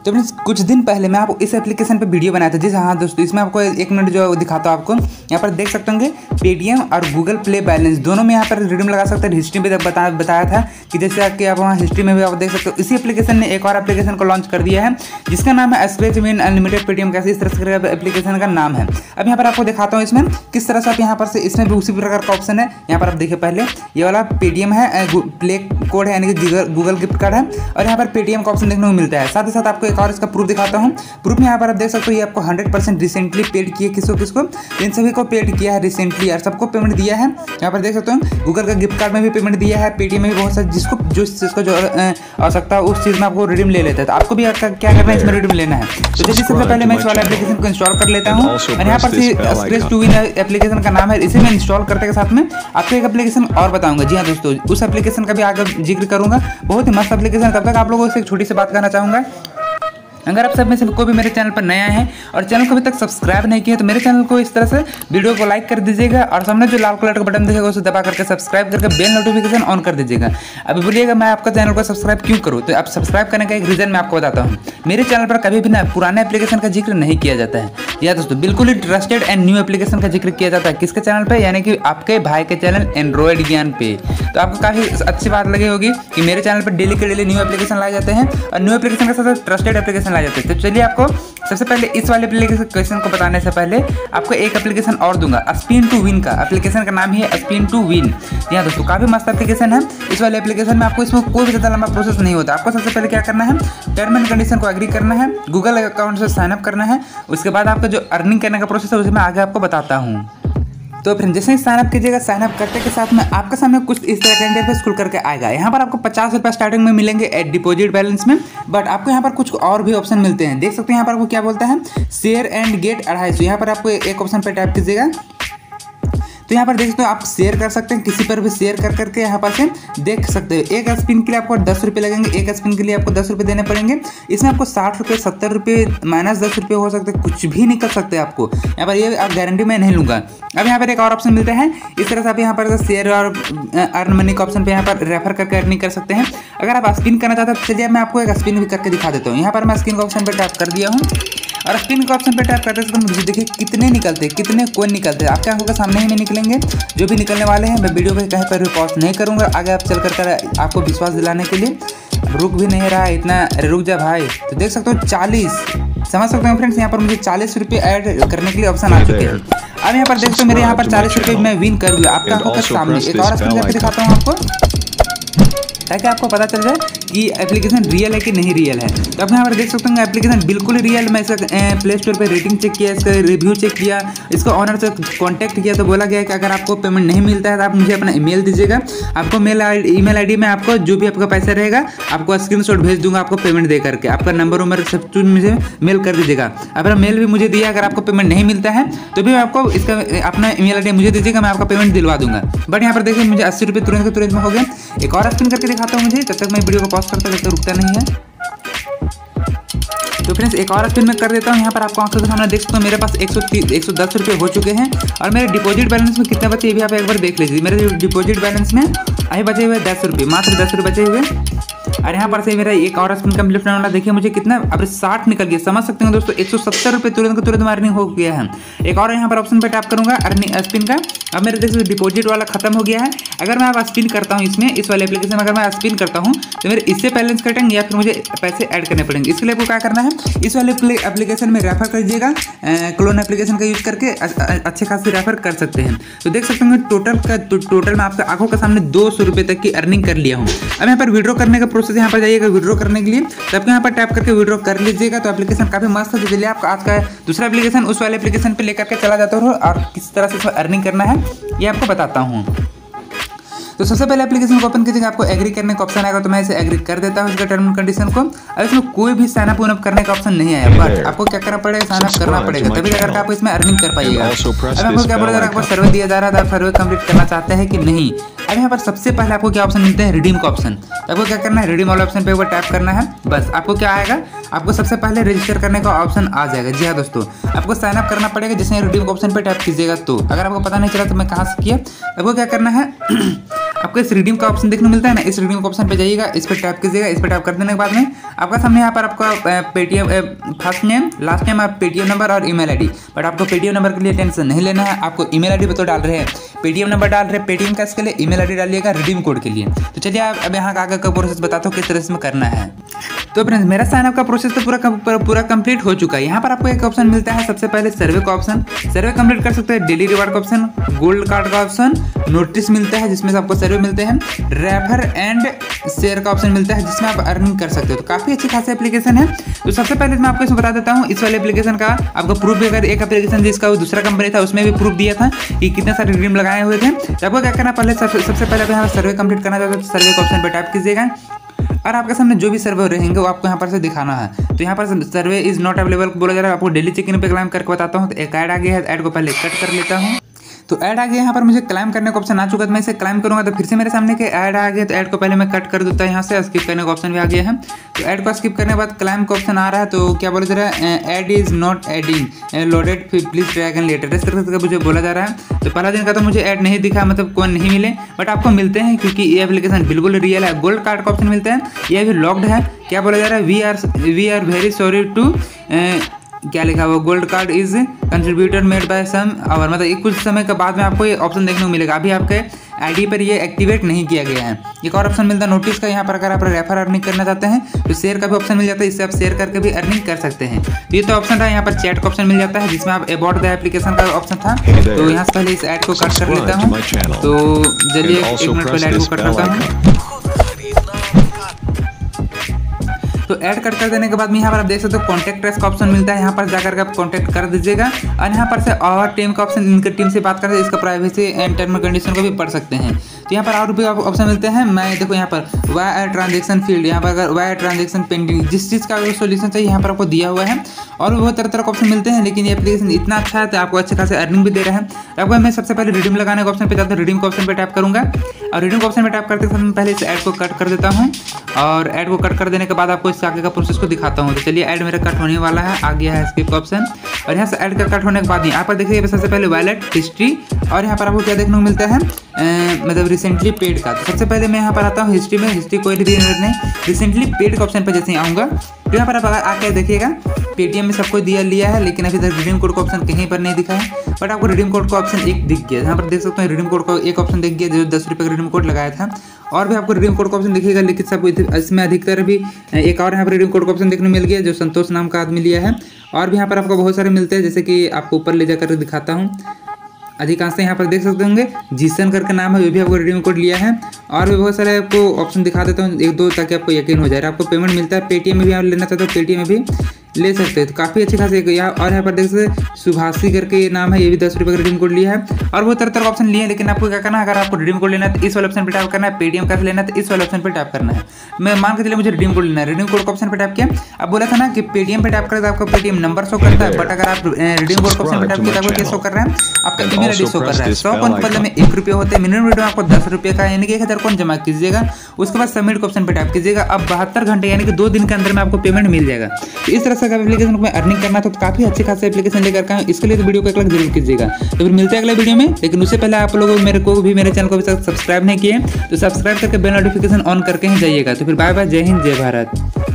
तो फ्रेंड्स कुछ दिन पहले मैं आपको इस एप्लीकेशन पे वीडियो बनाया था। जी हाँ दोस्तों, इसमें आपको 1 मिनट जो दिखाता हूँ आपको। यहाँ पर देख सकते होंगे पेटीएम और गूगल प्ले बैलेंस दोनों में यहाँ पर रिडीम लगा सकते हैं। हिस्ट्री में बताया था कि जैसे कि आप वहाँ हिस्ट्री में भी आप देख सकते हो। इसी एप्लीकेशन ने एक और एप्लीकेशन को लॉन्च कर दिया है जिसका नाम है स्क्रैच विन अनलिमिटेड पेटीएम। कैसे इस तरह से एप्लीकेशन का नाम है। अब यहाँ पर आपको दिखाता हूँ इसमें किस तरह से आप यहाँ पर से इसमें भी उसी प्रकार का ऑप्शन है। यहाँ पर आप देखिए पहले ये वाला पेटीएम है, प्ले कोड है यानी कि गूगल गिफ्ट कार्ड है और यहाँ पर पेटीएम का ऑप्शन देखने को मिलता है। साथ ही साथ आपको एक और इसका प्रूफ दिखाता हूँ। प्रूफ में यहाँ पर आप देख सकते हो ये आपको 100% रिसेंटली पेड किए किसको इन सभी को पेड किया है रिसेंटली और सबको पेमेंट दिया है। यहाँ पर देख सकते हो गूगल का गिफ्ट कार्ड में भी पेमेंट दिया है, पेटीएम में भी बहुत सारे जिसको जो आवश्यकता है उस चीज़ में आपको रिडीम ले लेता है। तो आपको भी क्या करना है, इसमें रिडीम लेना है। तो जैसे सबसे पहले मैं इस वाला एप्लीकेशन को इंस्टॉल कर लेता हूँ और यहाँ पर स्क्रैच टू विन एप्लीकेशन का नाम है। इसे मैं इंस्टॉल करने के साथ में आपको एक एप्लीकेशन और बताऊंगा। जी हाँ दोस्तों, उस एप्लीकेशन का भी आगे जिक्र करूंगा। बहुत ही मस्त एप्लीकेशन। तब तक आप लोगों से एक छोटी सी बात करना चाहूँगा। अगर आप सब में से कोई भी मेरे चैनल पर नया है और चैनल को अभी तक सब्सक्राइब नहीं किया तो मेरे चैनल को इस तरह से वीडियो को लाइक कर दीजिएगा और सामने जो लाल कलर का बटन दिखेगा उसे दबा करके सब्सक्राइब करके बेल नोटिफिकेशन ऑन कर दीजिएगा। अभी बोलिएगा मैं आपका चैनल को सब्सक्राइब क्यों करूँ, तो आप सब्सक्राइब करने का एक रीज़न मैं आपको बताता हूँ। मेरे चैनल पर कभी भी ना पुराने एप्लीकेशन का जिक्र नहीं किया जाता है। या दोस्तों बिल्कुल ही ट्रस्टेड एंड न्यू एप्लीकेशन का जिक्र किया जाता है। किसके चैनल पर, यानी कि आपके भाई के चैनल एंड्रॉयड ज्ञान पे। तो आपको काफ़ी अच्छी बात लगी होगी कि मेरे चैनल पर डेली के डेली न्यू एप्लीकेशन लाए जाते हैं और न्यू एप्लीकेशन के साथ ट्रस्टेड एप्लीकेशन लाए जाते हैं। तो चलिए आपको सबसे पहले इस वाले एप्लीकेशन को बताने से पहले आपको एक एप्लीकेशन और दूंगा। स्पिन टू विन का एप्लीकेशन का नाम ही है स्पिन टू विन। यहाँ दोस्तों काफ़ी मस्त एप्लीकेशन है। इस वाले एप्लीकेशन में आपको इसमें कोई भी ज़्यादा लंबा प्रोसेस नहीं होता। आपको सबसे पहले क्या करना है, टर्म एंड कंडीशन को एग्री करना है, गूगल अकाउंट से साइनअप करना है। उसके बाद आपका जो अर्निंग करने का प्रोसेस है उसे मैं आगे आपको बताता हूँ। तो फ्रेंड जैसे ही साइनअप कीजिएगा, साइनअप करते के साथ में आपके सामने कुछ इस तरह का इंटरफेस खुल करके आएगा। यहाँ पर आपको 50 रुपये स्टार्टिंग में मिलेंगे एट डिपॉजिट बैलेंस में, बट आपको यहाँ पर कुछ और भी ऑप्शन मिलते हैं। देख सकते हैं यहाँ पर आपको क्या बोलता है, शेयर एंड गेट 250। यहाँ पर आपको एक ऑप्शन पर टैप कीजिएगा तो यहाँ पर देख सकते हो आप शेयर कर सकते हैं, किसी पर भी शेयर कर करके यहाँ पर से देख सकते हो। एक स्पिन के लिए आपको 10 रुपये लगेंगे, एक स्पिन के लिए आपको 10 रुपये देने पड़ेंगे। इसमें आपको 60 रुपये, 70 रुपये, -10 रुपये हो सकते हैं, कुछ भी निकल सकते हैं आपको यहाँ पर। ये आप गारंटी मैं नहीं लूँगा। अब यहाँ पर एक और ऑप्शन मिलता है। इस तरह से आप यहाँ पर शेयर और अर्न मनी का ऑप्शन पर यहाँ पर रेफर करके अर्निंग कर सकते हैं। अगर आप स्पिन करना चाहते हैं तो चलिए मैं आपको एक स्पिन भी करके दिखा देता हूँ। यहाँ पर मैं स्पिन का ऑप्शन पर टैप कर दिया हूँ और स्पिन के ऑप्शन पे टैप करते हैं तो मुझे देखिए कितने निकलते हैं, कितने कोइन निकलते हैं। आपके आंखों के सामने ही नहीं निकलेंगे जो भी निकलने वाले हैं। मैं वीडियो पे कहीं पर भी पॉज नहीं करूँगा। आगे आप चल कर आपको विश्वास दिलाने के लिए रुक भी नहीं रहा है इतना, अरे रुक जा भाई। तो देख सकते हो 40, समझ सकते हो फ्रेंड्स। यहाँ पर मुझे 40 रुपये ऐड करने के लिए ऑप्शन आ चुके हैं। अब यहाँ पर देख सकते हो मेरे यहाँ पर 40 रुपये मैं विन कर दिया आपके आंखों के सामने। एक और स्पिन करके दिखाता हूँ आपको ताकि आपको पता चल जाए कि एप्लीकेशन रियल है कि नहीं रियल है। तो आप यहाँ पर देख सकते हैं एप्लीकेशन बिल्कुल रियल। मैं इसका प्ले स्टोर पे रेटिंग चेक किया, इसका रिव्यू चेक किया, इसको ऑनर से कांटेक्ट किया तो बोला गया कि अगर आपको पेमेंट नहीं मिलता है तो आप मुझे अपना ईमेल दीजिएगा। आपको ईमेल आईडी में आपको जो भी आपका पैसा रहेगा आपको स्क्रीनशॉट भेज दूंगा आपको पेमेंट दे करके। आपका नंबर उम्र सब कुछ मुझे मेल कर दीजिएगा। अगर मेल भी मुझे दिया, अगर आपको पेमेंट नहीं मिलता है तो भी आपको इसका अपना ईमेल आईडी मुझे दीजिएगा, मैं आपका पेमेंट दिलवा दूंगा। बट यहाँ पर देखिए मुझे 80 रुपये तुरंत में हो गया। एक और स्पिन करके दिखाता हूँ मुझे, तब तक मैं वीडियो को पॉज करता हूँ, रुकता नहीं है। तो फ्रेंड्स एक और स्पिन में कर देता हूँ। यहाँ पर आपको आंखों के सामने देख सकते हो मेरे पास 110 रुपये हो चुके हैं और मेरे डिपॉजिट बैलेंस में कितने बचे ये भी आप एक बार देख लीजिए। मेरे डिपॉजिट बैलेंस में अभी बचे हुए 10 रुपये, मात्र 10 रुपये बचे हुए। और यहाँ पर से मेरा एक और स्पिन कंप्लीट होने वाला, देखिए मुझे कितना अब 60 निकल गया। समझ सकते हैं दोस्तों 170 रुपये तुरंत में अर्निंग हो गया है। एक और यहाँ पर ऑप्शन पे टैप करूँगा अर्निंग स्पिन का। अब मेरे देखिए डिपॉजिट वाला खत्म हो गया है। अगर मैं अब स्पिन करता हूँ इसमें, इस वाले एप्लीकेशन में अगर मैं स्पिन करता हूँ तो मेरे इससे बैलेंस कटेंगे या फिर मुझे पैसे ऐड करने पड़ेंगे। इसके लिए आपको क्या करना है, इस वाले एप्लीकेशन में रेफर करिएगा। क्लोन एप्लीकेशन का यूज करके अच्छे खासे रेफर कर सकते हैं। तो देख सकते हैं टोटल मैं आपके आंखों के सामने 200 रुपये तक की अर्निंग कर लिया हूँ। अब यहाँ पर विड्रॉ करने का प्रोसेस यहाँ पर जाइएगा विड्रॉ करने के लिए, तो आपको यहाँ पर टैप करके विड्रॉ कर लीजिएगा। तो एप्लीकेशन काफ़ी मस्त है। तो चलिए आपका आज का दूसरा एप्लीकेशन उस वाले एप्लीकेशन पे लेकर के चला जाता हूँ और किस तरह से इसमें अर्निंग करना है ये आपको बताता हूँ। तो सबसे पहले एप्लीकेशन को ओपन कीजिएगा, आपको एग्री करने का ऑप्शन आएगा तो मैं इसे एग्री कर देता हूँ इसका टर्म एंड कंडीशन को। अब इसमें कोई भी साइनअप वनअप करने का ऑप्शन नहीं आया, बट आपको क्या करना पड़ेगा, साइनअप करना पड़ेगा, तभी जाकर आप इसमें अर्निंग कर पाइएगा। अब आपको क्या बोला, आपको सर्वे दिया जा रहा था, आप सर्वे कंप्लीट करना चाहते हैं कि नहीं। अब यहाँ पर सबसे पहले आपको क्या ऑप्शन मिलता है, रिडीम का ऑप्शन। आपको क्या करना है, रिडीम वाला ऑप्शन पे ऊपर टैप करना है। बस आपको क्या आएगा, आपको सबसे पहले रजिस्टर करने का ऑप्शन आ जाएगा। जी हाँ दोस्तों, आपको साइन अप करना पड़ेगा। जैसे रिडीम ऑप्शन पे टैप कीजिएगा तो अगर आपको पता नहीं चला तो मैं कहाँ से किया, आपको क्या करना है आपको इस रिडीम का ऑप्शन देखने को मिलता है ना, इस रिडीम का ऑप्शन पे जाइएगा, इस पर टैप कीजिएगा। इस पर टैप कर देने के बाद में आपका सामने यहाँ पर आपका Paytm first name last name आप पेटीएम नंबर और ईमेल आईडी, बट आपको पेटीएम नंबर के लिए टेंशन नहीं लेना है, आपको ईमेल आईडी पे तो डाल रहे हैं, पेटीएम नंबर डाल रहे हैं पेटीएम कैश के लिए, ईमेल आईडी डालिएगा रिडीम कोड के लिए। तो चलिए अब यहाँ का आगे का प्रोसेस बताता हूँ किस तरह से करना है। तो फ्रेंड्स मेरा साइन अप का प्रोसेस तो पूरा कंप्लीट हो चुका है। यहाँ पर आपको एक ऑप्शन मिलता है, सबसे पहले सर्वे का ऑप्शन, सर्वे कंप्लीट कर सकते हैं, डेली रिवार्ड का ऑप्शन, गोल्ड कार्ड का ऑप्शन, नोटिस मिलता है जिसमें से आपको सर्वे मिलते हैं, रेफर एंड शेयर का ऑप्शन मिलता है जिसमें आप अर्निंग कर सकते हो। तो काफी अच्छी खासी एप्लीकेशन है। तो सबसे पहले मैं आपको इसमें बता देता हूँ, इस वाले एप्लीकेशन का आपको प्रूफ भी, अगर एक एप्लीकेशन जिसका वो दूसरा कंपनी था उसमें भी प्रूफ दिया था कि कितने सारे रिडीम लगाए हुए थे। तो आपको क्या करना, पहले सबसे पहले यहाँ सर्वे कंप्लीट करना चाहते हो तो सर्वे के ऑप्शन पर टैप कीजिएगा और आपके सामने जो भी सर्वे रहेंगे वो आपको यहाँ पर से दिखाना है। तो यहाँ पर सर्वे इज नॉट अवेलेबल बोला जा रहा है, आपको डेली चेक इन पे क्लाइम करके बताता हूँ। तो एक ऐड आ गया है, ऐड को पहले कट कर लेता हूँ। तो ऐड आ गया, यहाँ पर मुझे क्लाइम करने का ऑप्शन आ चुका है, तो मैं इसे क्लाइम करूंगा तो फिर से मेरे सामने के ऐड आ गया। तो ऐड को पहले मैं कट कर देता हूँ, यहाँ से स्किप करने का ऑप्शन भी आ गया है। तो ऐड को स्किप करने के बाद क्लाइम का ऑप्शन आ रहा है। तो क्या बोला जा रहा है, ad is not adding loaded please try again later, इस तरह से मुझे बोला जा रहा है। तो पहला दिन का तो मुझे ऐड नहीं दिखा, मतलब कोई नहीं मिले, बट आपको मिलते हैं क्योंकि ये एप्लीकेशन बिल्कुल रियल है। गोल्ड कार्ड का ऑप्शन मिलते हैं, ये भी लॉक्ड है। क्या बोला जा रहा है, we are very sorry to क्या लिखा हुआ, gold card is contributor made by some hour, मतलब एक कुछ समय के बाद में आपको ये ऑप्शन देखने को मिलेगा। अभी आपके आईडी पर ये एक्टिवेट नहीं किया गया है। एक और ऑप्शन मिलता है नोटिस का, यहाँ पर अगर आप रेफर अर्निंग करना चाहते हैं तो शेयर का भी ऑप्शन मिल जाता है, इससे आप शेयर करके भी अर्निंग कर सकते हैं। तो ये तो ऑप्शन था। यहाँ पर चैट का ऑप्शन मिल जाता है जिसमें आप अबाउट द एप्लीकेशन का ऑप्शन था। तो यहाँ से पहले इस ऐड को कट कर लेता हूँ। तो चलिए 1 मिनट पहले ऐड को कट करता हूँ। तो ऐड कट कर देने के बाद में यहाँ पर आप देख सकते हो कॉन्टैक्ट अस का ऑप्शन मिलता है, यहाँ पर जाकर के आप कॉन्टैक्ट कर दीजिएगा। और यहाँ पर से और टीम का ऑप्शन, इनके टीम से बात करते हैं, इसका privacy and term and condition को भी पढ़ सकते हैं। तो यहाँ पर और भी ऑप्शन मिलते हैं। मैं देखो यहाँ पर वाई ट्रांजेक्शन फील्ड, यहाँ पर अगर वाई ट्रांजेक्शन पेंडिंग, जिस चीज़ का सोल्यूशन चाहिए यहाँ पर आपको दिया हुआ है। और भी बहुत तरह के ऑप्शन मिलते हैं, लेकिन ये एप्लीकेशन इतना अच्छा है तो आपको अच्छे खासे अर्निंग भी दे रहा है। आपको मैं सबसे पहले रिडीम लगाने के ऑप्शन पे जाता हूँ, रिडीम के ऑप्शन पे टैप करूँगा और रिडीम के ऑप्शन पे टैप करते समय पहले इस ऐड को कट कर देता हूँ। और ऐड को कट कर देने के बाद आपको इसके आगे का प्रोसेस को दिखाता हूँ। तो चलिए ऐड मेरा कट होने वाला है, आ गया है स्किप का ऑप्शन। और यहाँ से ऐड का कट होने के बाद यहाँ पर देखिए सबसे पहले वॉलेट हिस्ट्री, और यहाँ पर आपको क्या देखने को मिलता है, मतलब रिसेंटली पेड का। तो सबसे पहले मैं यहाँ पर आता हूँ हिस्ट्री में, हिस्ट्री कोई भी नहीं, रिसेंटली पेड का ऑप्शन पर जैसे ही आऊँगा तो यहाँ पर आप आकर देखिएगा पेटीएम में सबको दिया लिया है, लेकिन अभी तक रिडीम कोड का ऑप्शन कहीं पर नहीं दिखा है। बट आपको रिडीम कोड का ऑप्शन एक दिख गया, यहाँ पर देख सकते हैं रिडीम कोड का एक ऑप्शन दिख गया जो 10 रुपये का रिडीम कोड लगाया था। और भी आपको रिडीम कोड का ऑप्शन दिखेगा, लेकिन सब इसमें अधिकतर भी एक और यहाँ पर रिडीम कोड का ऑप्शन देखने मिल गया जो संतोष नाम का आदमी लिया है। और भी यहाँ पर आपको बहुत सारे मिलते हैं, जैसे कि आपको ऊपर ले जाकर दिखाता हूँ। अधिकांश यहाँ पर देख सकते होंगे जीसन करके नाम है, वो भी आपको रिडीम कोड लिया है। और भी बहुत सारे आपको ऑप्शन दिखा देता हूँ एक दो, ताकि आपको यकीन हो जाए। आपको पेमेंट मिलता है पेटीएम में भी, आप लेना चाहते हो पेटीएम में भी ले सकते हैं। तो काफ़ी अच्छी खासी यहाँ, और यहाँ पर देख सकते सुभाषी करके ये नाम है, ये भी 10 रुपये का रिडीम कोड लिया है। और वो तरह ऑप्शन लिए हैं, लेकिन आपको क्या करना है, अगर आपको रिडीम कोड लेना है तो इस वाले ऑप्शन पर टैप करना है, पेटीएम का लेना है तो इस वाले ऑप्शन पर टैप करना है। मैं मान के चलिए मुझे रिडीम कोड लेना है, रिडीम कोड का ऑप्शन पर टैप किया। अब बोला था ना कि पेटीएम पर टैप करें तो आपका पेटीएम नंबर शो करता है, बट अगर आप रिडीम कोड का ऑप्शन पर टैप किया तो आपको क्या शो कर रहा है, आपका ईमेल आईडी शो कर रहा है। 100 कॉइन के बदले में 1 रुपये होते हैं, मिनिमम रिडीम आपको 10 रुपये का यानी कि 1000 कॉइन जमा कीजिएगा। उसके बाद सबमिट के ऑप्शन पर टैप कीजिएगा। अब 72 घंटे यानी कि 2 दिन के अंदर में आपको पेमेंट मिल जाएगा। तो इस तरह से एप्लीकेशन को अर्निंग करना तो काफी अच्छे खासे एप्लीकेशन लेकर के इसके लिए तो वीडियो को एक लाइक जरूर कीजिएगा। तो फिर मिलते हैं अगले वीडियो में, लेकिन उससे पहले आप लोगों मेरे चैनल को भी सब्सक्राइब नहीं किए तो सब्सक्राइब करके बेल नोटिफिकेशन ऑन करके ही जाइएगा। तो फिर बाय बाय, जय हिंद, जय भारत।